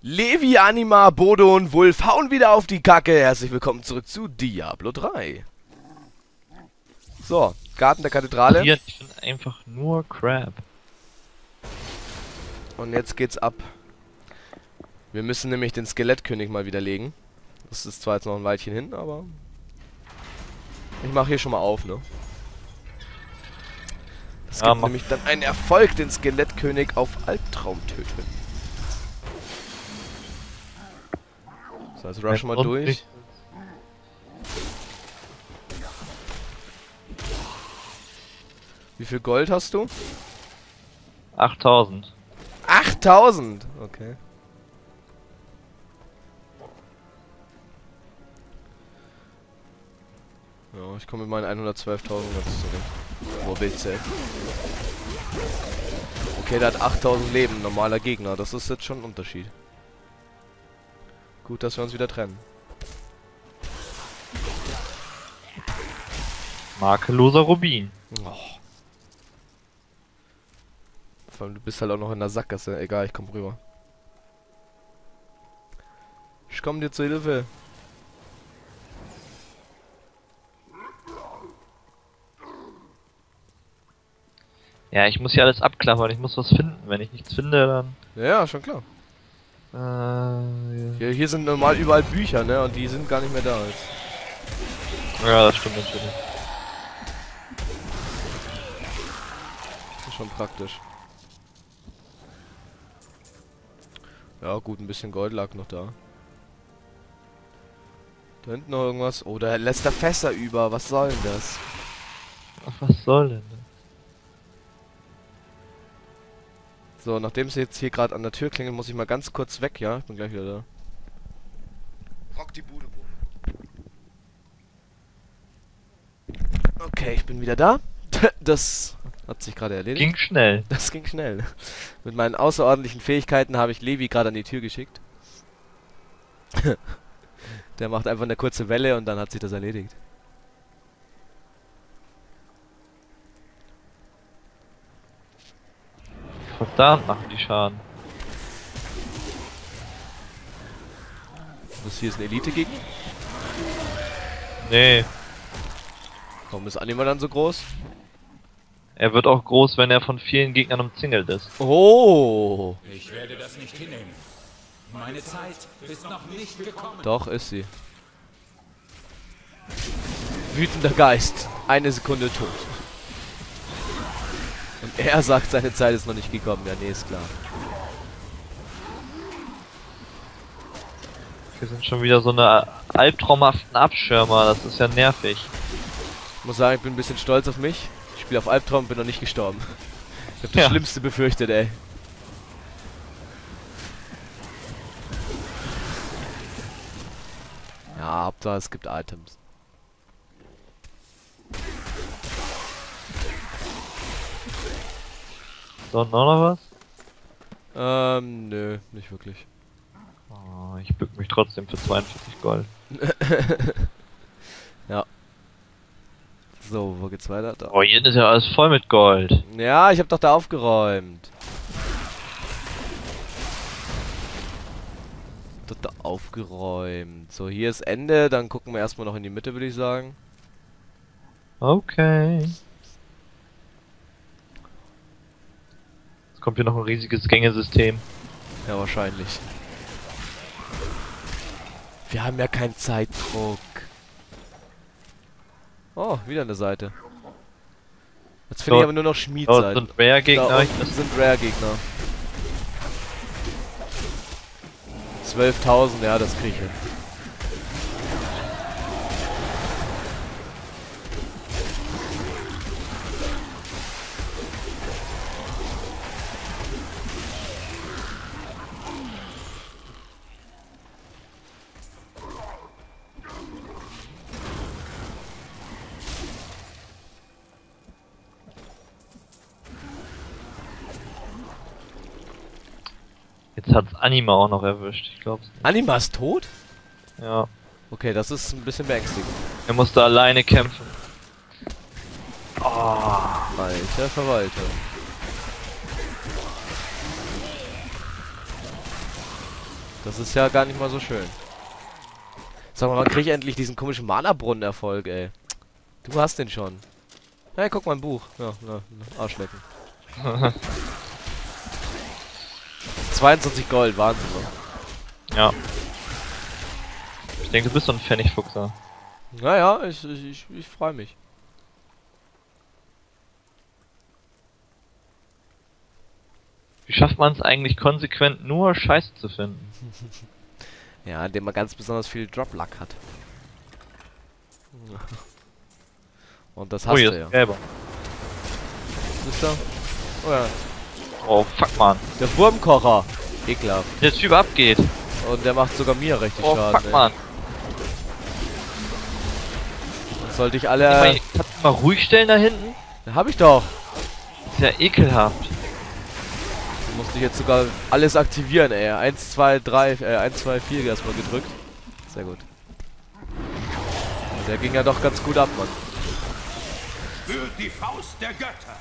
Levi, Anima, Bodo und Wulf hauen wieder auf die Kacke. Herzlich willkommen zurück zu Diablo 3. So, Garten der Kathedrale. Hier, ich bin einfach nur Crap. Und jetzt geht's ab. Wir müssen nämlich den Skelettkönig mal widerlegen. Das ist zwar jetzt noch ein Weilchen hin, aber... Ich mache hier schon mal auf, ne? Es gibt nämlich dann einen Erfolg, den Skelettkönig auf Albtraum töten. So, jetzt rushen wir durch. Wie viel Gold hast du? 8000. 8000! Okay. Ja, ich komme mit meinen 112.000 ganz zurecht. Wo willst du? Okay, der hat 8000 Leben, normaler Gegner. Das ist jetzt schon ein Unterschied. Gut, dass wir uns wieder trennen. Makelloser Rubin. Oh. Vor allem, du bist halt auch noch in der Sackgasse. Egal, ich komm rüber. Ich komm dir zur Hilfe. Ja, ich muss hier alles abklappern, ich muss was finden. Wenn ich nichts finde, dann... Ja, schon klar. Ja. Hier sind normal überall Bücher, ne? Und die sind gar nicht mehr da jetzt. Ja, das stimmt natürlich. Das ist schon praktisch. Ja, gut, ein bisschen Gold lag noch da. Da hinten noch irgendwas. Oh, da lässt er Fässer über. Was soll denn das? Ach, was soll denn das? So, nachdem es jetzt hier gerade an der Tür klingelt, muss ich mal ganz kurz weg, ja? Ich bin gleich wieder da. Rock die Bude. Okay, ich bin wieder da. Das hat sich gerade erledigt. Ging schnell. Das ging schnell. Mit meinen außerordentlichen Fähigkeiten habe ich Levi gerade an die Tür geschickt. Der macht einfach eine kurze Welle und dann hat sich das erledigt. Verdammt, machen die Schaden. Das hier ist ein Elite-Gegner. Nee, Warum ist Anima dann so groß? er wird auch groß, wenn er von vielen Gegnern umzingelt ist. Oh! Ich werde das nicht hinnehmen. Meine Zeit ist noch nicht gekommen. Doch, ist sie. Wütender Geist. Eine Sekunde tot. Und er sagt, seine Zeit ist noch nicht gekommen. Ja, nee, ist klar. Wir sind schon wieder so eine albtraumhaften Abschirmer, das ist ja nervig. Ich muss sagen, ich bin ein bisschen stolz auf mich. Ich spiele auf Albtraum und bin noch nicht gestorben. Ich hab das Ja. Schlimmste befürchtet, ey. Ja, Hauptsache es gibt Items. So, noch was? Nö, nicht wirklich. Oh, ich bück mich trotzdem für 42 Gold. Ja. So, wo geht's weiter? Da. Oh, hier ist ja alles voll mit Gold. Ja, ich hab doch da aufgeräumt. Doch da aufgeräumt. So, hier ist Ende. Dann gucken wir erstmal noch in die Mitte, würde ich sagen. Okay. Jetzt kommt hier noch ein riesiges Gängesystem. Ja, wahrscheinlich. Wir haben ja keinen Zeitdruck. Oh, wieder eine Seite. Jetzt finde ich aber nur noch Dort Schmiedseiten. sind Rare-Gegner. Da unten sind Rare-Gegner. 12.000, ja, das krieg ich hin. Jetzt hat's Anima auch noch erwischt, ich glaub's nicht. Anima ist tot? Ja. Okay, das ist ein bisschen beängstigend. Er musste alleine kämpfen. Alter Verwalter. Das ist ja gar nicht mal so schön. Sag mal, wann krieg ich endlich diesen komischen Mana-Brunnen-Erfolg, ey? Du hast den schon. Hey, guck mal ein Buch. Ja, Arschlecken. 22 Gold, Wahnsinn. Ne? Ja. Ich denke, du bist so ein Pfennigfuchser. Naja, ich freue mich. Wie schafft man es eigentlich konsequent nur Scheiße zu finden? Ja, indem man ganz besonders viel Drop-Luck hat. Und das hast hier du ist ja. ein Gelber. Wisst ihr? Oh ja. Oh, fuck, man. Der Wurmkocher. Ekelhaft. Der Typ abgeht. Und der macht sogar mir richtig Oh, Schaden. fuck, man. Das sollte ich Kannst alle... du mal ruhig stellen da hinten? Hab ich doch. Ist ja ekelhaft. Musste ich jetzt sogar alles aktivieren, ey. 1, 2, 3, 1, 2, 4 erstmal gedrückt. Sehr gut. Der ging ja doch ganz gut ab, Mann. Für die Faust der Götter.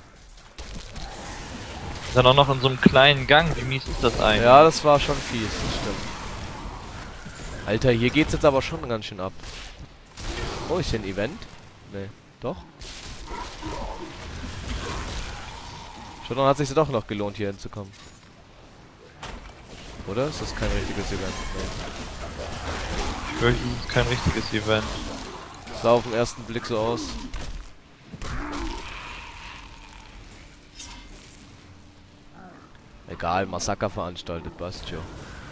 Ist dann auch noch in so einem kleinen Gang. Wie mies ist das eigentlich? Ja, das war schon fies, das stimmt. Alter, hier geht's jetzt aber schon ganz schön ab. Oh, ist hier ein Event? Nee, doch. Schon dann hat sich doch noch gelohnt, hier hinzukommen. Oder? Ist das kein richtiges Event? Nee. Ich fürchte, das ist kein richtiges Event. Sah auf den ersten Blick so aus. Egal, Massaker veranstaltet, passt schon.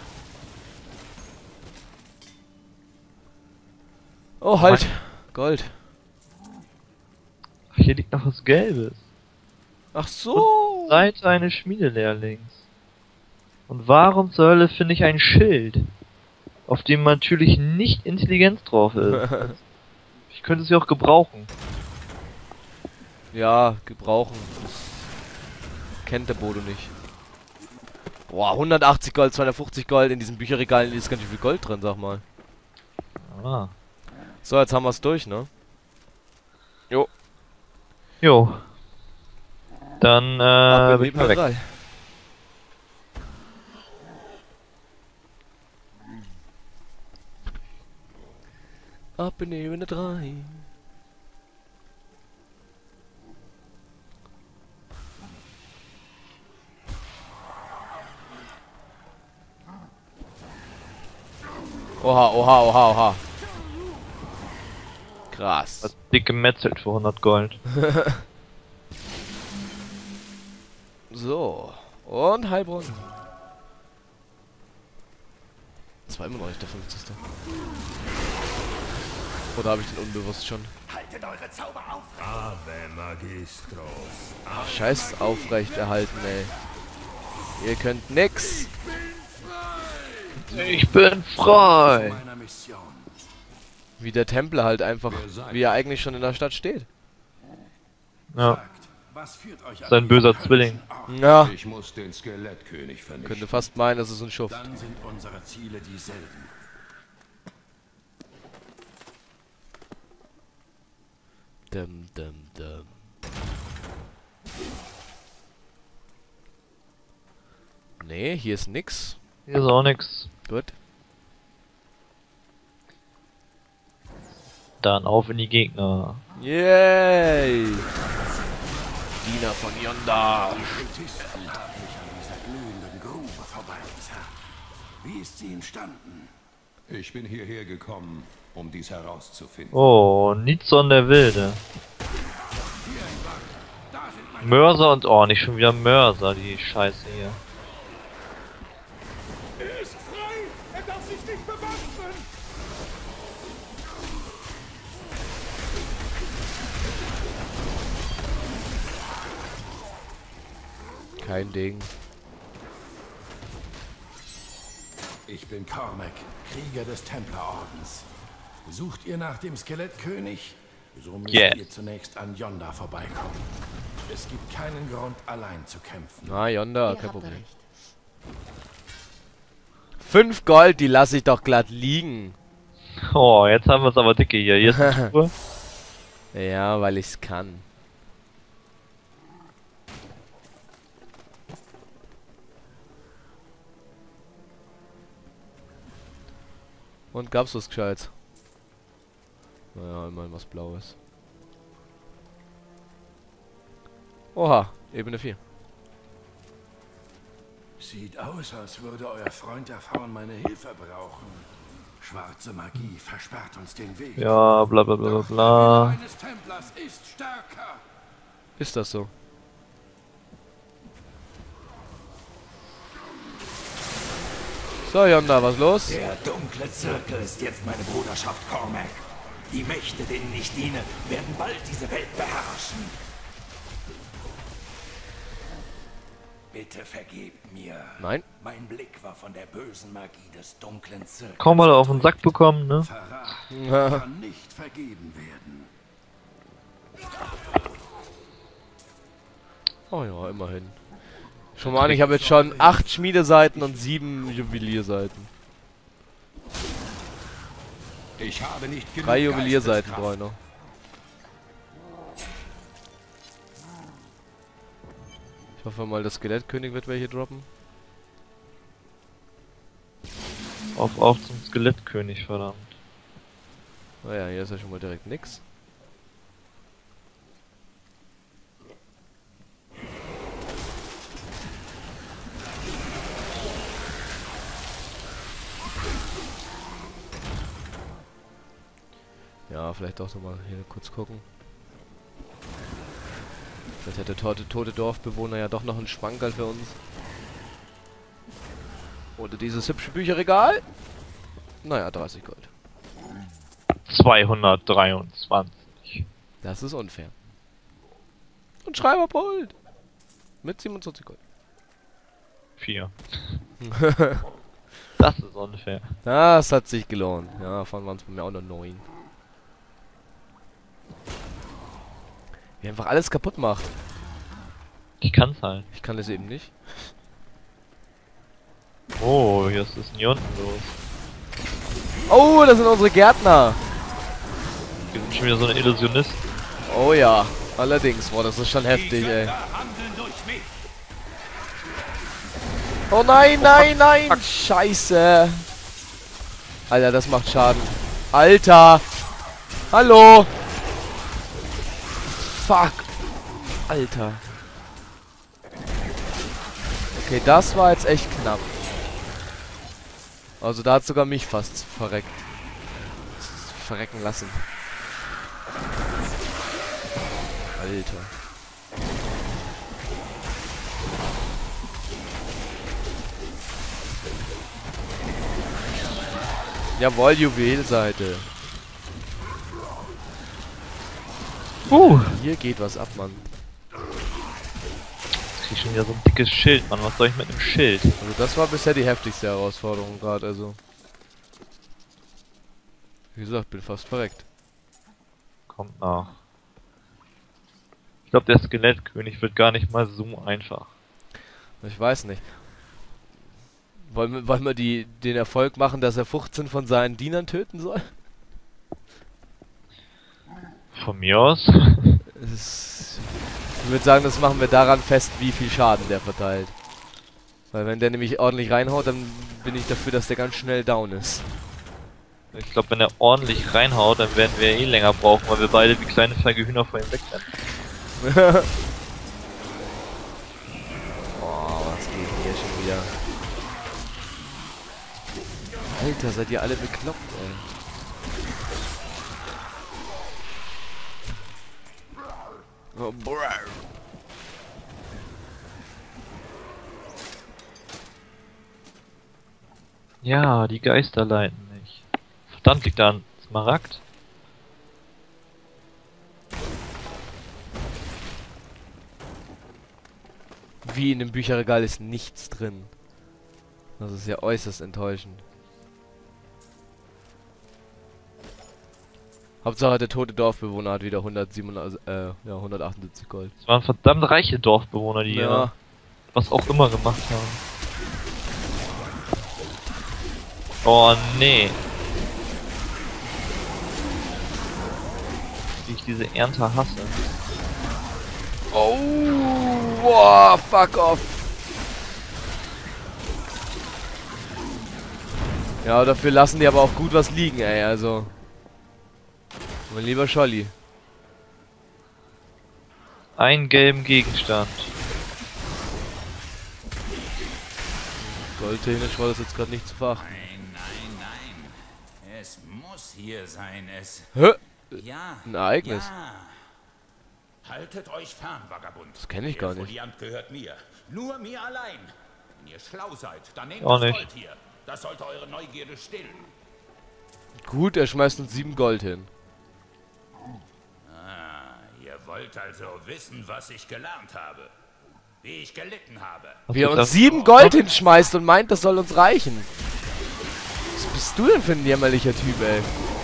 Oh, halt! Gold. Ach, hier liegt noch was Gelbes. Ach so! Seite eines Schmiedelehrlings. Und warum zur Hölle finde ich ein Schild, auf dem natürlich nicht Intelligenz drauf ist? Ich könnte es ja auch gebrauchen. Ja, gebrauchen. Das kennt der Bodo nicht. Boah, 180 Gold, 250 Gold. In diesen Bücherregalen ist ganz schön viel Gold drin, sag mal. Ah. So, jetzt haben wir es durch, ne? Jo. Jo. Dann, Ab in bin ich mal weg. Ebene 3. Ab in Ebene 3. Oha, oha, oha, oha. Krass. Was dick gemetzelt für 100 Gold. So. Und Heilbronn. Das war immer noch nicht der 50. Oder habe ich den unbewusst schon? Haltet eure Zauber auf. Ave Magistros. Ach, scheiß aufrechterhalten, ey. Ihr könnt nix. Ich bin frei! Meiner Mission. Wie der Tempel halt einfach, wie er eigentlich schon in der Stadt steht. Ja, Sagt, was führt euch an sein böser diesen Zwilling. höllischen Ort? Ja, Ich muss den Skelettkönig vernichten. könnte fast meinen, es ist ein Schuft. Dann sind unsere Ziele dieselben. Dum, dum, dum. Nee, hier ist nix. Hier ist auch nix. Gut. Dann auf in die Gegner. Yay! Diener von Yonda. Kultisten haben mich an dieser glühenden Grube vorbeigezerrt. Wie ist sie entstanden? Ich bin hierher gekommen, um dies herauszufinden. Oh, Nizon der Wilde. Mörser und... Oh, nicht schon wieder Mörser, die Scheiße hier. Er ist frei! Er darf sich nicht bewaffnen! Kein Ding. Ich bin Cormac, Krieger des Templerordens. Sucht ihr nach dem Skelettkönig? So müsst Yes. ihr zunächst an Yonda vorbeikommen. Es gibt keinen Grund, allein zu kämpfen. Na, Yonda, Ihr kein habt Problem. recht. 5 Gold, die lasse ich doch glatt liegen. Oh, jetzt haben wir es aber dicke hier. Hier ist eine Truhe. Ja, weil ich's kann. Und gab's was Gescheites? Naja, immerhin was Blaues. Oha, Ebene 4. Sieht aus, als würde euer Freund erfahren, meine Hilfe brauchen. Schwarze Magie versperrt uns den Weg. Ja, bla bla bla bla Doch der bla. Wille eines Templers ist stärker. Ist das so? So, Yonda, was los? Der dunkle Zirkel ist jetzt meine Bruderschaft Cormac. Die Mächte, denen ich diene, werden bald diese Welt beherrschen. Bitte vergebt mir. Nein. Mein Blick war von der bösen Magie des dunklen Zirkels. Kaum mal auf den Sack bekommen, ne? Verrat kann nicht vergeben werden. Oh ja, immerhin. Schon mal an, ich habe jetzt schon 8 Schmiedeseiten und 7 Juwelierseiten. Ich habe nicht genug 3 Juwelierseiten Geisteskraft. brauche ich noch. Ich hoffe mal, der Skelettkönig wird welche droppen. Auf zum Skelettkönig, verdammt. Naja, hier ist ja schon mal direkt nix. Ja, vielleicht auch noch mal hier kurz gucken. Vielleicht hat der tote Dorfbewohner ja doch noch einen Schwankerl für uns. Oder dieses hübsche Bücherregal. Naja, 30 Gold. 223. Das ist unfair. Und Schreiberpult. Mit 27 Gold. 4. Das ist unfair. Das hat sich gelohnt. Ja, davon waren es bei mir auch noch 9. Wie einfach alles kaputt macht. Ich kann's halt. Ich kann das eben nicht. Oh, hier ist es hier unten los. Oh, das sind unsere Gärtner. Hier sind schon wieder so eine Illusionisten. Oh ja, allerdings. Boah, das ist schon heftig, ey. Handeln durch mich. Oh nein, nein, nein. Scheiße. Alter, das macht Schaden. Alter. Hallo. Fuck. Alter. Okay, das war jetzt echt knapp. Also da hat sogar mich fast verrecken lassen. Alter. Jawohl, Juwelseite. Hier geht was ab, Mann. Jetzt krieg ich schon wieder so ein dickes Schild, Mann. Was soll ich mit einem Schild? Also das war bisher die heftigste Herausforderung gerade, also. Wie gesagt, bin fast verreckt. Kommt nach. Ich glaube, der Skelettkönig wird gar nicht mal so einfach. Ich weiß nicht. Wollen wir den Erfolg machen, dass er 15 von seinen Dienern töten soll? Von mir aus. Ich würde sagen, das machen wir daran fest, wie viel Schaden der verteilt. Weil wenn der nämlich ordentlich reinhaut, dann bin ich dafür, dass der ganz schnell down ist. Ich glaube, wenn er ordentlich reinhaut, dann werden wir eh länger brauchen, weil wir beide wie kleine feige Hühner vor ihm wegrennen. Boah, was geht denn hier schon wieder? Alter, seid ihr alle bekloppt, ey. Oh, brr. Ja, die Geister leiten mich. Verdammt, liegt da ein Smaragd? Wie in dem Bücherregal ist nichts drin. Das ist ja äußerst enttäuschend. Hauptsache der tote Dorfbewohner hat wieder 178 Gold. Es waren verdammt reiche Dorfbewohner, die Ja. was auch immer gemacht haben. Oh nee. Wie ich diese Ernte hasse. Oh, wow, fuck off. Ja, dafür lassen die aber auch gut was liegen, ey, also. Mein lieber Scholli. Einen gelben Gegenstand. Goldtechnisch war das jetzt gerade nicht zu verachten. Nein, nein, nein. Es muss hier sein, Hä? Ja. Ein Ereignis. Ja. Haltet euch fern, Vagabund. Das kenne ich gar nicht. Foliant gehört mir. Nur mir allein. Wenn ihr schlau seid, dann nehmt Auch das nicht. Gold hier. Das sollte eure Neugierde stillen. Gut, er schmeißt uns 7 Gold hin. Ihr wollt also wissen, was ich gelernt habe. Wie ich gelitten habe. Hast Wie er du uns das- 7 Gold hinschmeißt und meint, das soll uns reichen. Was bist du denn für ein jämmerlicher Typ, ey?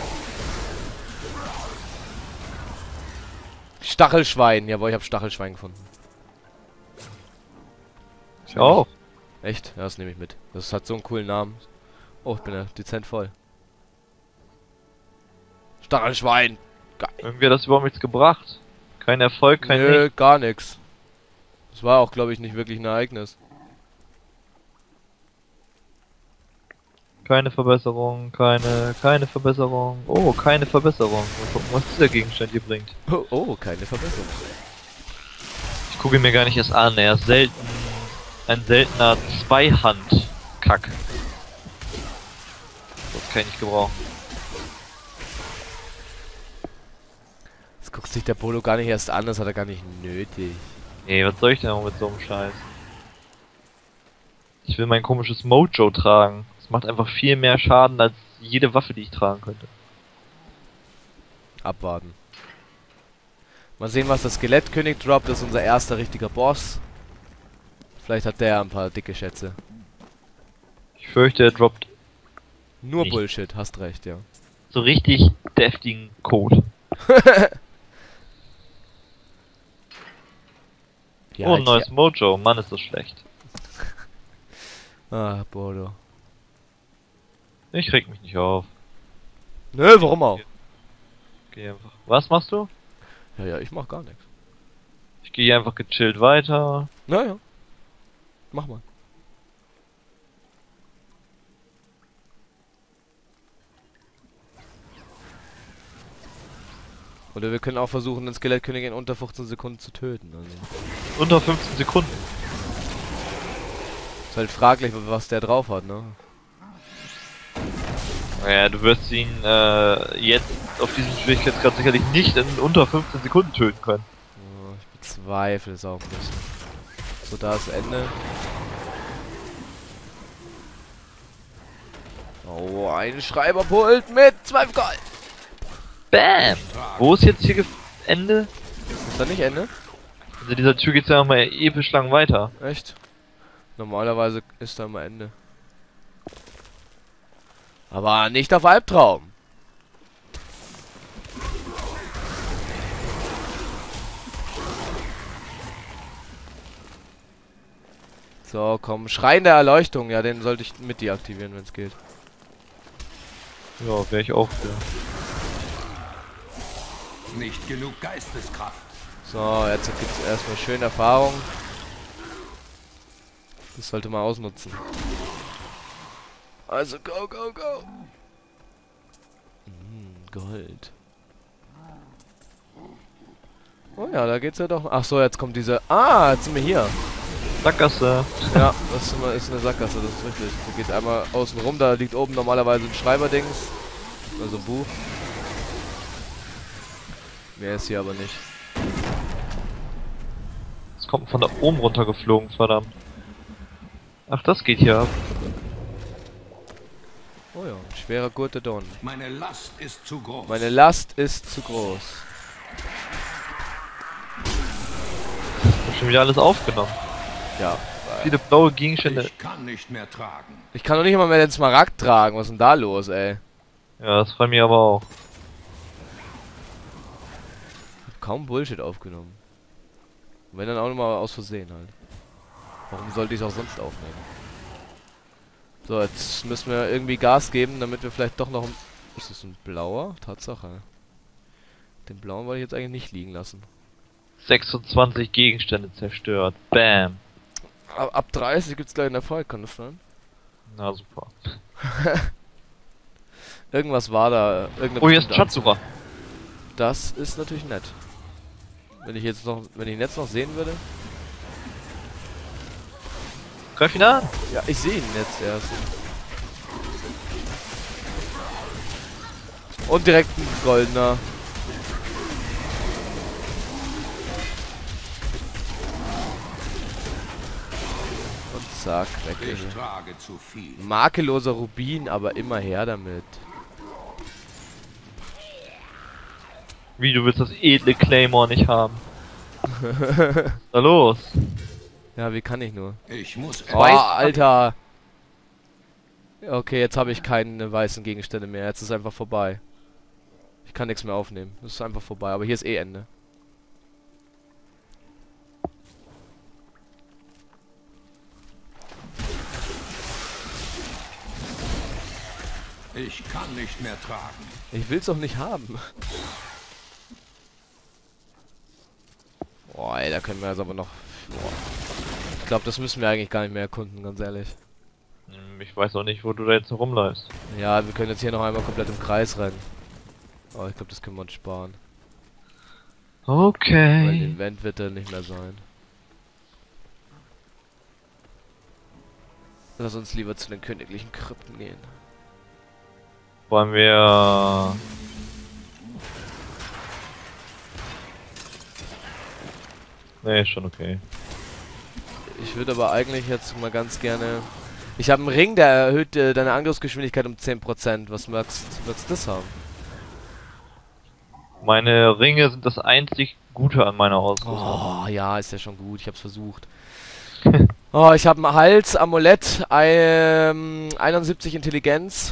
Stachelschwein. Jawohl, ich habe Stachelschwein gefunden. Ich auch. Echt? Ja, das nehme ich mit. Das hat so einen coolen Namen. Oh, ich bin ja dezent voll. Stachelschwein. Geil. Irgendwie hat das überhaupt nichts gebracht. Kein Erfolg, kein Nö, Nichts. gar nichts. Das war auch, glaube ich, nicht wirklich ein Ereignis. Keine Verbesserung, keine Verbesserung. Oh, keine Verbesserung. Mal gucken, was dieser Gegenstand hier bringt. Oh, oh, keine Verbesserung. Ich gucke ihn mir gar nicht erst an. Er ist ein seltener Zweihand-Kack. Das kann ich nicht gebrauchen. Das guckt sich der Polo gar nicht erst an, das hat er gar nicht nötig. Nee, was soll ich denn auch mit so einem Scheiß? Ich will mein komisches Mojo tragen. Das macht einfach viel mehr Schaden als jede Waffe, die ich tragen könnte. Abwarten. Mal sehen, was der Skelettkönig droppt. Das ist unser erster richtiger Boss. Vielleicht hat der ein paar dicke Schätze. Ich fürchte, er droppt Nur Nicht. Bullshit, hast recht, ja. so richtig deftigen Code. Ja, Oh, ein neues Mojo. Mann, ist das schlecht. Ah, Bodo. Ich reg mich nicht auf. Nö, warum auch? Geh einfach. Was machst du? Ja, ja, ich mach gar nichts. Ich gehe einfach gechillt weiter. Naja. Mach mal. Oder wir können auch versuchen, den Skelettkönig in unter 15 Sekunden zu töten. Also. Unter 15 Sekunden. Ist halt fraglich, was der drauf hat, ne? Naja, du wirst ihn jetzt auf diesem Schwierigkeitsgrad sicherlich nicht in unter 15 Sekunden töten können. Ja, ich bezweifle es auch ein bisschen. So, da ist Ende. Oh, ein Schreiberpult mit 12 Gold. Bam! Wo ist jetzt hier Ende? Ist da nicht Ende? Also dieser Tür geht's ja nochmal episch lang weiter. Echt? Normalerweise ist da immer Ende. Aber nicht auf Albtraum. So, komm. Schrein der Erleuchtung. Ja, den sollte ich mit deaktivieren, wenn es geht. Ja, wäre ich auch für. Nicht genug Geisteskraft. So, jetzt gibt es erstmal schön Erfahrung. Das sollte man ausnutzen. Also, go, go, go. Gold. Oh ja, da geht's ja doch. Ach so, jetzt kommt diese... Ah, jetzt sind wir hier. Sackgasse. Ja, das ist eine Sackgasse, das ist richtig. Du gehst einmal außen rum, da liegt oben normalerweise ein Schreiberdings. Also ein Buch. Mehr ist hier aber nicht. Es kommt von da oben runtergeflogen, verdammt. Ach, das geht hier ab. Oh ja, ein schwerer Gurt der Dornen. Meine Last ist zu groß. Meine Last ist zu groß. Ich hab schon wieder alles aufgenommen. Ja. Viele blaue Gegenstände. Ich kann nicht mehr tragen. Ich kann doch nicht mal mehr den Smaragd tragen. Was ist denn da los, ey? Ja, das freut mich aber auch. Ich hab kaum Bullshit aufgenommen. Und wenn dann auch nochmal aus Versehen halt. Warum sollte ich es auch sonst aufnehmen? So, jetzt müssen wir irgendwie Gas geben, damit wir vielleicht doch noch... Ist das ein blauer? Tatsache. Den blauen wollte ich jetzt eigentlich nicht liegen lassen. 26 Gegenstände zerstört. Bam. Ab 30 gibt's gleich einen Erfolg, kann das sein? Na super. Irgendwas war da. Irgendeine Oh, hier ist ein bestimmte Schatzsucher. Anzahl. Das ist natürlich nett. Wenn ich jetzt noch, wenn ich ihn jetzt noch sehen würde. Greif ihn an! Ja, ich sehe ihn jetzt erst. Und direkt ein goldener. Und zack, weg. Ich trage zu viel. Makelloser Rubin, aber immer her damit. Wie, du willst das edle Claymore nicht haben? Da los! Ja, wie kann ich nur? Ich muss Oh, Alter! Okay, jetzt habe ich keine weißen Gegenstände mehr. Jetzt ist einfach vorbei. Ich kann nichts mehr aufnehmen. Es ist einfach vorbei. Aber hier ist eh Ende. Ich kann nicht mehr tragen. Ich will's auch nicht haben. Boah, ey, da können wir jetzt aber noch... Boah. Ich glaube, das müssen wir eigentlich gar nicht mehr erkunden, ganz ehrlich. Ich weiß auch nicht, wo du da jetzt noch rumläufst. Ja, wir können jetzt hier noch einmal komplett im Kreis rennen. Oh, ich glaube, das können wir uns sparen. Weil Okay. den Event wird er nicht mehr sein. Lass uns lieber zu den königlichen Krypten gehen. Wollen wir... Nee, ist schon okay. Ich würde aber eigentlich jetzt mal ganz gerne... Ich habe einen Ring, der erhöht deine Angriffsgeschwindigkeit um 10%. Was magst du das haben? Meine Ringe sind das einzig Gute an meiner Ausrüstung. Oh, ja, ist ja schon gut. Ich hab's versucht. Oh, ich habe ein Hals, Amulett, 71 Intelligenz.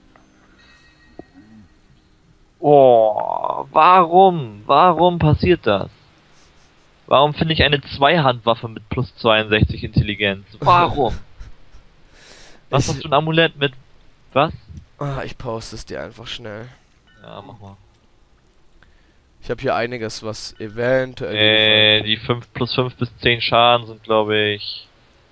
Oh, warum? Warum passiert das? Warum finde ich eine Zweihandwaffe mit plus 62 Intelligenz? Warum? Was hast du ein Amulett mit... Was? Ah, ich poste es dir einfach schnell. Ja, mach mal. Ich habe hier einiges, was eventuell... Die 5 plus 5 bis 10 Schaden sind, glaube ich...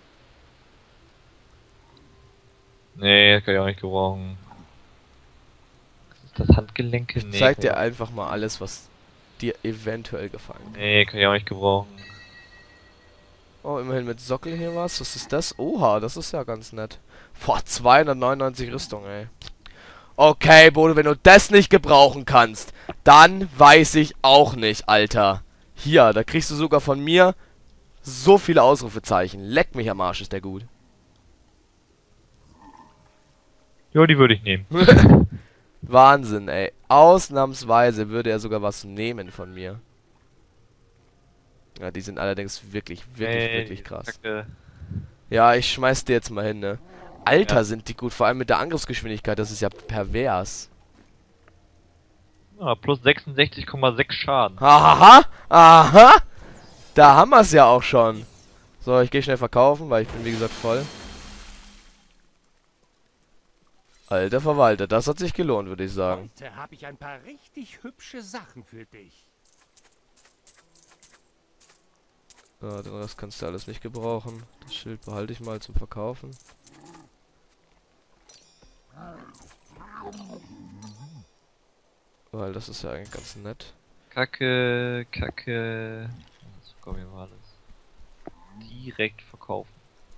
Nee, das kann ich auch nicht gebrauchen. Ist das Handgelenke? Nee. Zeig kann dir ich- einfach mal alles, was dir eventuell gefallen kann. Nee, kann ich auch nicht gebrauchen. Oh, immerhin mit Sockel hier was. Was ist das? Oha, das ist ja ganz nett. Boah, 299 Rüstung, ey. Okay, Bodo, wenn du das nicht gebrauchen kannst, dann weiß ich auch nicht, Alter. Hier, da kriegst du sogar von mir so viele Ausrufezeichen. Leck mich am Arsch, ist der gut. Jo, die würde ich nehmen. Wahnsinn, ey. Ausnahmsweise würde er sogar was nehmen von mir. Ja, die sind allerdings wirklich Die krass. Kacke. Ja, ich schmeiß dir jetzt mal hin, ne? Alter, Ja. sind die gut. Vor allem mit der Angriffsgeschwindigkeit. Das ist ja pervers. Ja, plus 66,6 Schaden. Aha, aha. Da haben wir es ja auch schon. So, ich gehe schnell verkaufen, weil ich bin wie gesagt voll. Alter Verwalter, das hat sich gelohnt, würde ich sagen. Heute habe ich ein paar richtig hübsche Sachen für dich. Ja, den Rest kannst du alles nicht gebrauchen. Das Schild behalte ich mal zum Verkaufen. Weil das ist ja eigentlich ganz nett. Kacke, Kacke. Das kommt hier mal alles. Direkt verkaufen.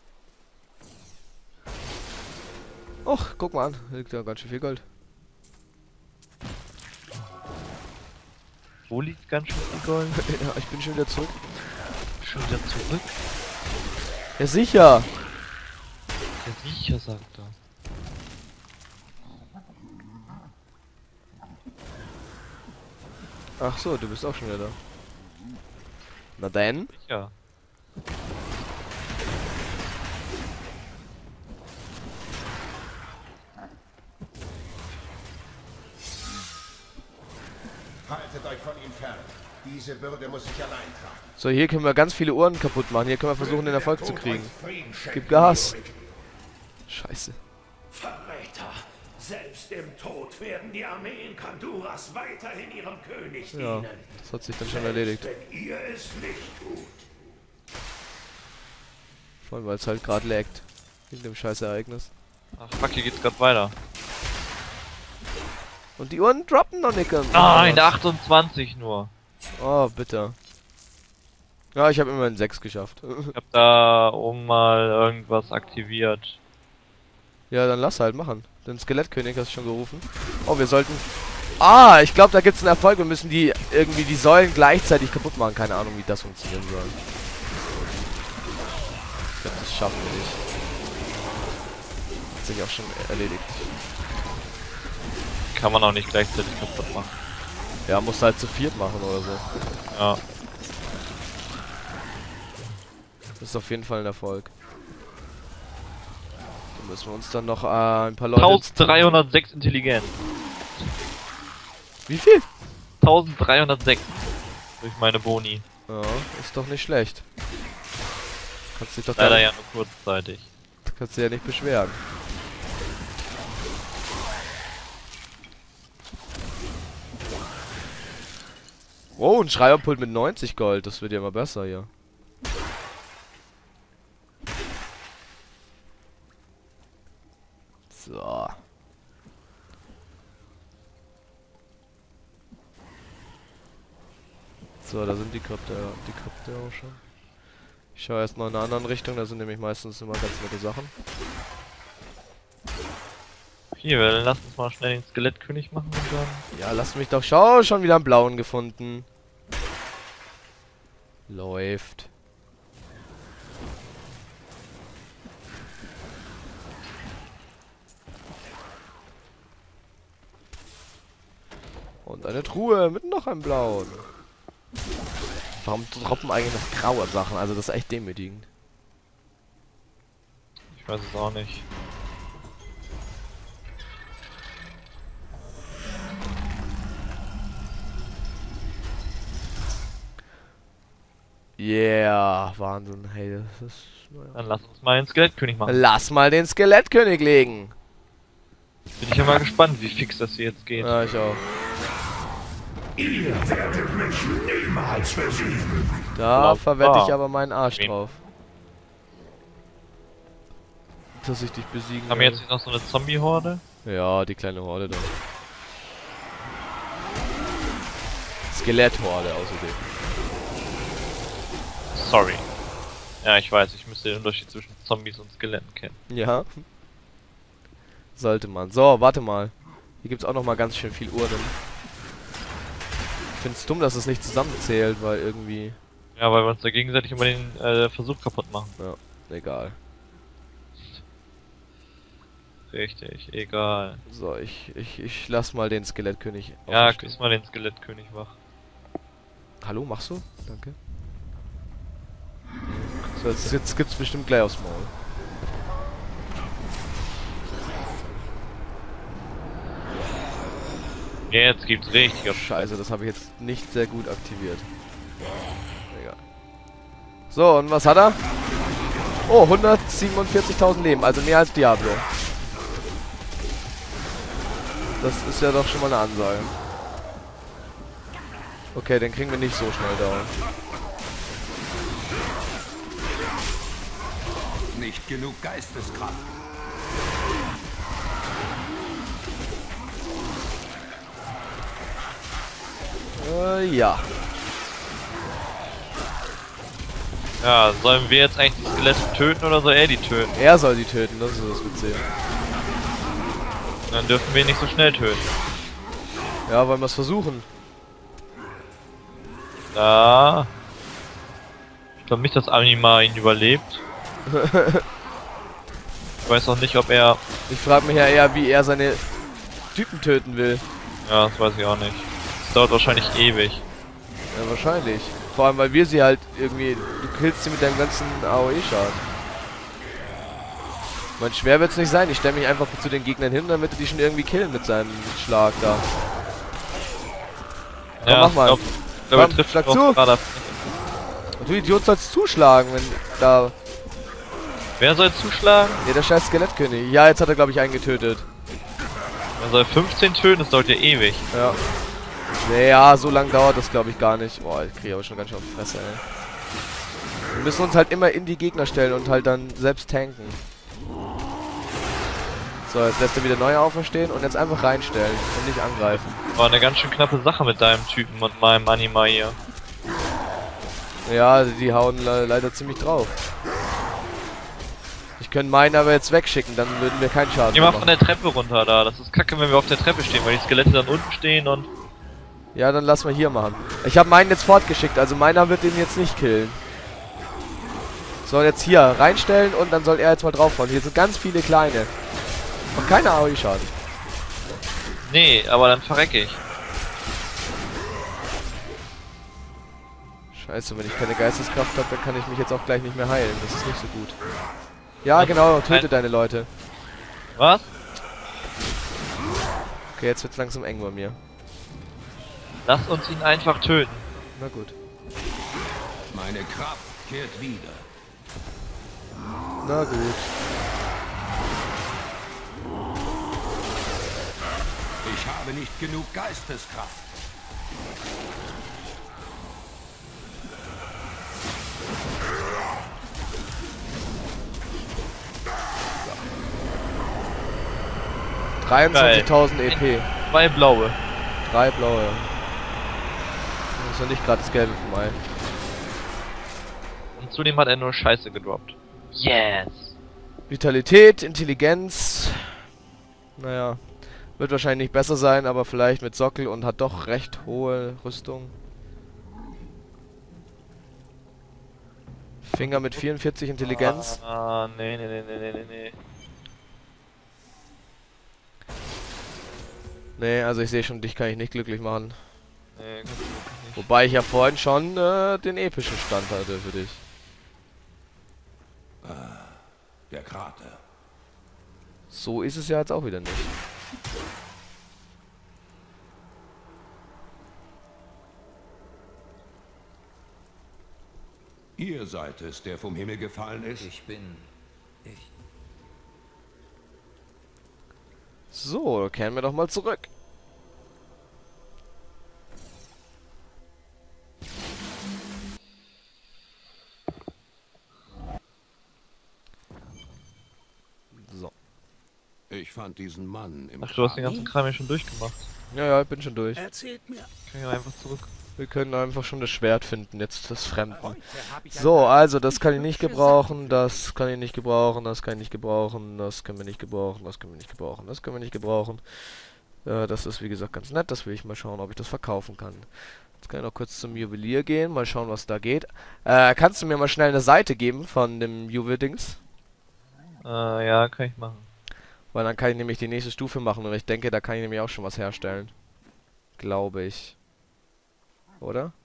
Och, guck mal an. Da liegt ja ganz schön viel Gold. Wo liegt ganz schön viel Gold? Ja, ich bin schon wieder zurück. Schon wieder zurück? Ja, sicher. Ja, sicher, sagt er. Ach so, du bist auch schon wieder da. Na denn? Sicher. Haltet euch von ihm fern. Diese Bürde muss ich allein tragen. So, hier können wir ganz viele Uhren kaputt machen. Hier können wir versuchen, den Erfolg zu kriegen. Gib Gas. Scheiße. Verräter! Selbst im Tod werden die Armeen Kanduras weiterhin ihrem König Ja, dienen. das hat sich dann schon erledigt. Wenn ihr es nicht tut. Vor allem, weil es halt gerade laggt. Wegen dem scheiß Ereignis. Ach fuck, hier geht's grad weiter. Und die Uhren droppen noch nicht. Nein, 28 nur. Oh, bitte. Ja, ich habe immerhin 6 geschafft. Ich hab da oben mal irgendwas aktiviert. Ja, dann lass halt machen. Den Skelettkönig hast du schon gerufen. Oh, wir sollten... Ah, ich glaube, da gibt's einen Erfolg. Wir müssen die irgendwie die Säulen gleichzeitig kaputt machen. Keine Ahnung, wie das funktionieren soll. Ich glaube, das schaffen wir nicht. Hat sich auch schon erledigt. Kann man auch nicht gleichzeitig kaputt machen. Ja, musst halt zu viert machen oder so. Ja. Das ist auf jeden Fall ein Erfolg. Dann müssen wir uns dann noch ein paar Leute... 1306 Intelligenz. Wie viel? 1306. Durch meine Boni. Ja, ist doch nicht schlecht. Kannst dich doch Leider da, ja nur kurzzeitig. kannst dich ja nicht beschweren. Oh, ein Schreierpult mit 90 Gold. Das wird ja immer besser hier. So. So, da sind die Krypte auch schon. Ich schaue erst mal in einer anderen Richtung, da sind nämlich meistens immer ganz nette Sachen. Hier, lass uns mal schnell den Skelettkönig machen und dann... Ja, lass mich doch. Schau, schon wieder einen blauen gefunden. Läuft. Und eine Truhe mit noch einem blauen. Warum droppen eigentlich noch graue Sachen? Also das ist echt demütigend. Ich weiß es auch nicht. Yeah, Wahnsinn. Hey, das ist... Dann lass uns mal den Skelettkönig machen. Lass mal den Skelettkönig legen. Bin ich ja mal gespannt, wie fix das hier jetzt geht. Ja, ich auch. Ihr werdet mich niemals besiegen. Da verwette ich Ah. aber meinen Arsch Wen? drauf. Dass ich dich besiegen Haben wir werde. jetzt noch so eine Zombie-Horde? Ja, die kleine Horde da. Skeletthorde außerdem. Sorry. Ja, ich weiß, ich müsste den Unterschied zwischen Zombies und Skeletten kennen. Ja. Sollte man. So, warte mal. Hier gibt's auch noch mal ganz schön viel Uhren. Ich find's dumm, dass es nicht zusammenzählt, weil irgendwie... Ja, weil wir uns da gegenseitig immer den Versuch kaputt machen. Ja, egal. Richtig, egal. So, ich lass mal den Skelettkönig Ja, auferstehen. küss mal den Skelettkönig wach. Hallo, machst du? Danke. So, jetzt gibt's bestimmt gleich aufs Maul. Jetzt gibt's richtig auf Scheiße, das habe ich jetzt nicht sehr gut aktiviert. Egal. So, und was hat er? Oh, 147.000 Leben, also mehr als Diablo. Das ist ja doch schon mal eine Ansage. Okay, den kriegen wir nicht so schnell down. Nicht genug Geisteskraft. Ja. Ja, sollen wir jetzt eigentlich die Skelette töten oder soll er die töten? Er soll die töten, das ist das Witzige. Dann dürfen wir ihn nicht so schnell töten. Ja, wollen wir es versuchen? Ja. Ich glaube nicht, dass Anima ihn überlebt. Ich weiß auch nicht, ob er... Ich frage mich ja eher, wie er seine Typen töten will. Ja, das weiß ich auch nicht. Das dauert wahrscheinlich ewig. Ja, wahrscheinlich. Vor allem, weil wir sie halt irgendwie... Du killst sie mit deinem ganzen AOE-Schaden. Mein schwer wird's nicht sein. Ich stelle mich einfach zu den Gegnern hin, damit die schon irgendwie killen mit seinem Schlag da. Ja, mach mal. Ich glaube, er Komm, trifft schlag auch zu. gerade. Und du Idiot sollst zuschlagen, wenn da... Wer soll zuschlagen? Ne, der scheiß Skelettkönig. Ja, jetzt hat er, glaube ich, einen getötet. Er soll 15 töten, das dauert ja ewig. Ja. Naja, so lang dauert das, glaube ich, gar nicht. Boah, ich kriege aber schon ganz schön auf die Fresse, ey. Wir müssen uns halt immer in die Gegner stellen und halt dann selbst tanken. So, jetzt lässt er wieder neu auferstehen und jetzt einfach reinstellen und nicht angreifen. War eine ganz schön knappe Sache mit deinem Typen und meinem Anima hier. Ja, die hauen leider ziemlich drauf. Ich könnte meinen aber jetzt wegschicken, dann würden wir keinen Schaden Geh mal machen. von der Treppe runter da. Das ist kacke, wenn wir auf der Treppe stehen, weil die Skelette dann unten stehen und... Ja, dann lass mal hier machen. Ich habe meinen jetzt fortgeschickt, also meiner wird den jetzt nicht killen. So, jetzt hier reinstellen und dann soll er jetzt mal draufhauen. Hier sind ganz viele kleine. Und keine AOE-Schaden. Nee, aber dann verrecke ich. Scheiße, wenn ich keine Geisteskraft habe, dann kann ich mich jetzt auch gleich nicht mehr heilen. Das ist nicht so gut. Ja, genau, töte deine Leute. Was? Okay, jetzt wird's langsam eng bei mir. Lass uns ihn einfach töten. Na gut. Meine Kraft kehrt wieder. Na gut. Ich habe nicht genug Geisteskraft. Ja. 23.000 EP. 2 blaue. 3 blaue. Das ist ja nicht gerade das Gelbe vom Ei. Und zudem hat er nur Scheiße gedroppt. Yes! Vitalität, Intelligenz. Naja. Wird wahrscheinlich nicht besser sein, aber vielleicht mit Sockel und hat doch recht hohe Rüstung. Finger mit 44 Intelligenz. Ah, nee. Nee, also ich sehe schon, dich kann ich nicht glücklich machen. Nee, kannst du wirklich nicht. Wobei ich ja vorhin schon den epischen Stand hatte für dich. Der Krater. So ist es ja jetzt auch wieder nicht. Ihr seid es, der vom Himmel gefallen ist. Ich bin... Ich... So, kehren wir doch mal zurück. So. Ich fand diesen Mann im Ach, du hast den ganzen Kram ja schon durchgemacht. Ja, ich bin schon durch. Erzählt mir. Kann ich einfach zurück. Wir können einfach schon das Schwert finden, jetzt das Fremden. So, also das kann ich nicht gebrauchen, das kann ich nicht gebrauchen, das kann ich nicht gebrauchen, das können wir nicht gebrauchen, das können wir nicht gebrauchen, das können wir nicht gebrauchen. Das ist wie gesagt ganz nett, das will ich mal schauen, ob ich das verkaufen kann. Jetzt kann ich noch kurz zum Juwelier gehen, mal schauen, was da geht. Kannst du mir mal schnell eine Seite geben von dem Juwel-Dings? Ja, kann ich machen. Weil dann kann ich nämlich die nächste Stufe machen und ich denke, da kann ich nämlich auch schon was herstellen. Glaube ich. Oder?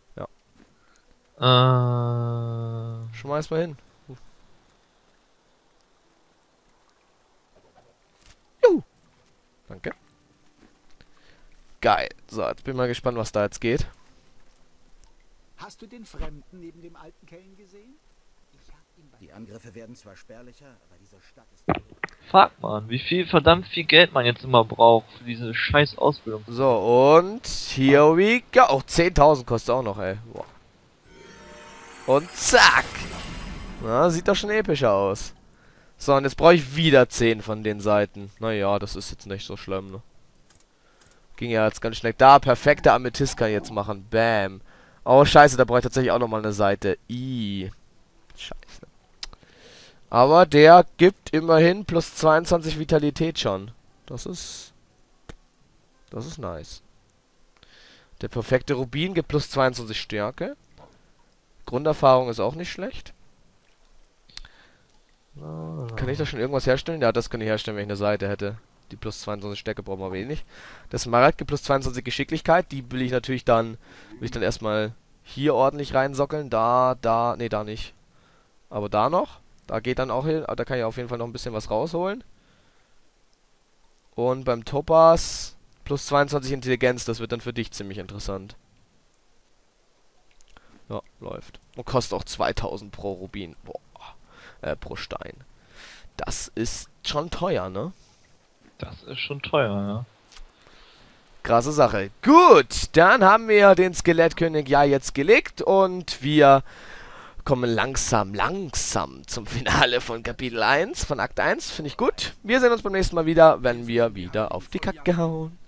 Schmeiß mal hin. Juhu. Danke. Geil. So, jetzt bin ich mal gespannt, was da jetzt geht. Hast du den Fremden neben dem alten Kellen gesehen? Die Angriffe werden zwar spärlicher, aber diese Stadt ist... Fuck, man, wie viel verdammt viel Geld man jetzt immer braucht für diese scheiß Ausbildung. So, und here we go. Auch 10.000 kostet auch noch, ey. Boah. Und zack. Na, sieht doch schon epischer aus. So, und jetzt brauche ich wieder 10 von den Seiten. Naja, das ist jetzt nicht so schlimm, ne? Ging ja jetzt ganz schnell. Da, perfekte Amethyst kann ich jetzt machen. Bam. Oh, scheiße, da brauche ich tatsächlich auch nochmal eine Seite. Scheiße. Aber der gibt immerhin plus 22 Vitalität schon. Das ist nice. Der perfekte Rubin gibt plus 22 Stärke. Grunderfahrung ist auch nicht schlecht. Kann ich da schon irgendwas herstellen? Ja, das kann ich herstellen, wenn ich eine Seite hätte. Die plus 22 Stärke brauchen wir wenig. Das Smaragd gibt plus 22 Geschicklichkeit. Die will ich natürlich dann, erstmal hier ordentlich reinsockeln. Nee, da nicht. Aber da noch. Da geht dann auch hin. Da kann ich auf jeden Fall noch ein bisschen was rausholen. Und beim Topaz plus 22 Intelligenz. Das wird dann für dich ziemlich interessant. Ja, läuft. Und kostet auch 2000 pro Rubin. Boah. Pro Stein. Das ist schon teuer, ne? Das ist schon teuer, ja. Krasse Sache. Gut, dann haben wir den Skelettkönig ja jetzt gelegt und wir kommen langsam zum Finale von Kapitel 1, von Akt 1. Finde ich gut. Wir sehen uns beim nächsten Mal wieder, wenn wir wieder auf die Kacke hauen.